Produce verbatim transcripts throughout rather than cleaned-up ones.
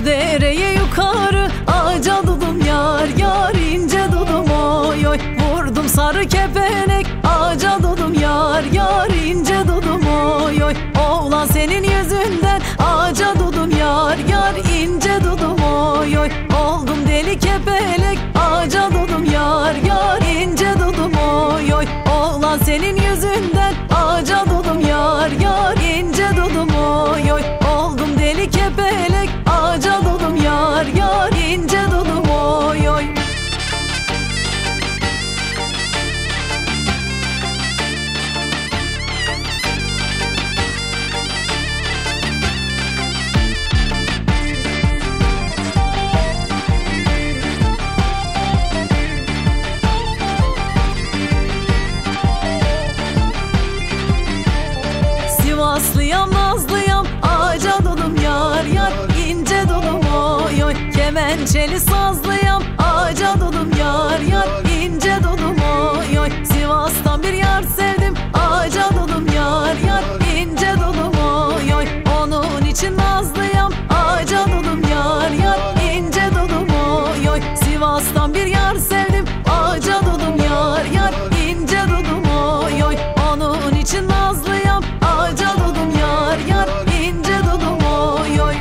Bu dereye yukarı ağaca dudum yar yar, ince dudum oy oy. Vurdum sarı kepenek ağaca dudum yar yar, ince dudum oy oy. Oğlan senin yüzünden ağaca dudum yar yar, ince dudum oy oy. Oldum deli kepelek ağaca dudum yar yar, ince dudum oy oy. Oğlan senin yüzünden ağaca dudum yar yar, ince dudum oy oy. Oldum deli kepelek ağaca dudum yar yar, ince dudum oy oy. Sivaslıyam nazlıyam ağaca dudum yar yar, ince dudum oy oy. Kemençeli sazlıyam ağaca dudum yar yar, ince dudum oy oy. Sivas'tan bir yar sevdim ağaca dudum yar yar, ince dudum oy oy. Onun için nazlıyam ağaca dudum yar yar, ince dudum oy oy. Sivas'tan bir yar sevdim ağaca dudum yar yar, ince dudum oy oy. Onun için nazlıyam ağaca dudum yar yar, ince dudum oy oy.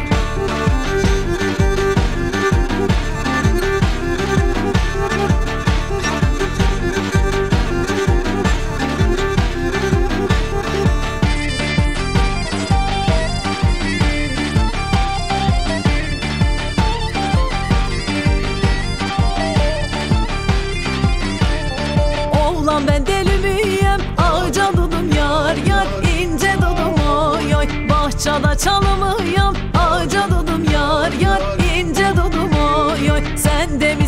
Oğlan ben deli miyim ağaca dudum yar yar, ince dudum oy oy. Bahçede çalımıyım ağaca dudum yar yar, ince dudum oy oy. Sen de